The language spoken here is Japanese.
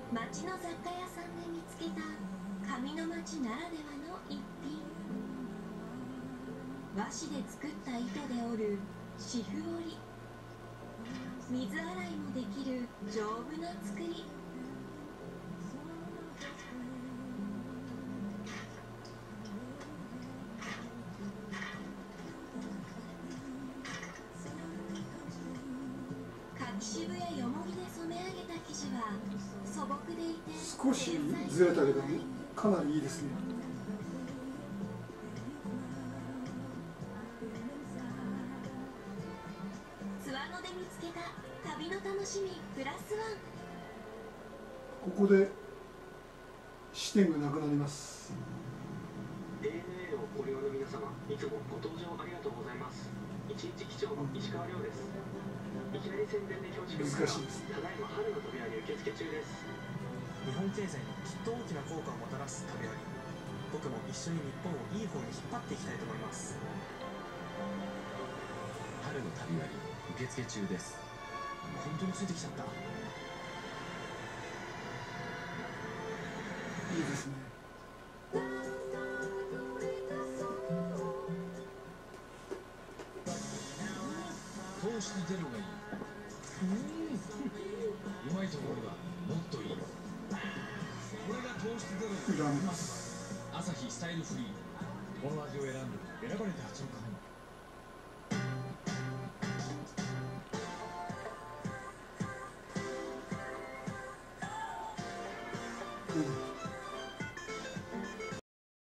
町の雑貨屋さんで見つけた紙の町ならではの一品。和紙で作った糸で織る紙布織り。水洗いもできる丈夫な作り。柿渋やよもぎで染め上げた生地は素朴でいて少しずれたけどかなりいいですね。 津和野で見つけた旅の楽しみプラスワン。 ここで支店がなくなります。 ANA をご利用の皆様、いつもご搭乗ありがとうございます。一日機長の石川亮です。いきなり宣伝で恐縮ですが、 難しいですね。 ただいま春の旅割受付中です。 日本経済にきっと大きな効果をもたらす旅割。僕も一緒に日本をいい方に引っ張っていきたいと思います。 春の旅割受付中です。 本当についてきちゃった。 いいですね。 糖質ゼロがいい。うまいところがもっといい。これが糖質ゼロのいらんです。 アサヒスタイルフリー。この味を選ばれた8億半。